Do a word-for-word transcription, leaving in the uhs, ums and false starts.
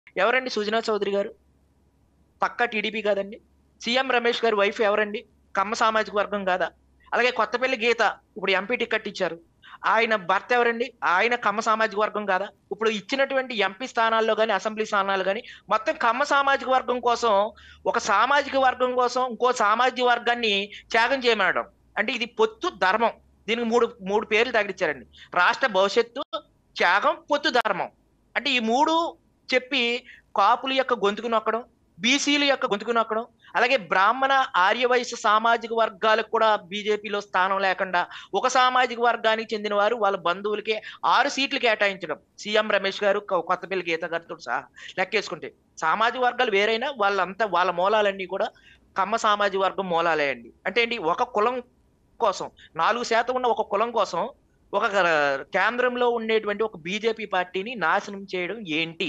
ఎవరండి సుజనా చౌదరి గారు? పక్కా టీడీపీ కాదండి? సీఎం రమేష్ గారి వైఫ్ ఎవరండి? కమ్మ సామాజిక వర్గం కాదా? అలాగే కొత్తపల్లి గీత ఇప్పుడు ఎంపీ టికెట్ ఇచ్చారు. ఆయన భర్త ఎవరండి? ఆయన కమ్మ సామాజిక వర్గం కాదా? ఇప్పుడు ఇచ్చినటువంటి ఎంపీ స్థానాల్లో గాని, అసెంబ్లీ స్థానాలు గాని మొత్తం కమ్మ సామాజిక వర్గం కోసం, ఒక సామాజిక వర్గం కోసం ఇంకో సామాజిక వర్గాన్ని త్యాగం చేయమనడం. అంటే ఇది పొత్తు ధర్మం. దీనికి మూడు మూడు పేర్లు తగిలిచ్చారండి. రాష్ట్ర భవిష్యత్తు, త్యాగం, పొత్తు ధర్మం. అంటే ఈ మూడు చెప్పి కాపుల యొక్క గొంతుకు నొక్కడం, బీసీల యొక్క గొంతుకు నొక్కడం, అలాగే బ్రాహ్మణ ఆర్యవైశ్య సామాజిక వర్గాలకు కూడా బీజేపీలో స్థానం లేకుండా ఒక సామాజిక వర్గానికి చెందిన వారు వాళ్ళ బంధువులకే ఆరు సీట్లు కేటాయించడం. సీఎం రమేష్ గారు, కొ- కొత్తపల్లి గీత గారితో సహా లెక్కేసుకుంటే సామాజిక వర్గాలు వేరైనా వాళ్ళంతా వాళ్ళ మూలాలన్నీ కూడా కమ్మ సామాజిక వర్గం మూలాలే అండి. అంటే ఏంటి, ఒక కులం కోసం, నాలుగు శాతం ఉన్న ఒక కులం కోసం ఒక కేంద్రంలో ఉండేటువంటి ఒక బీజేపీ పార్టీని నాశనం చేయడం ఏంటి?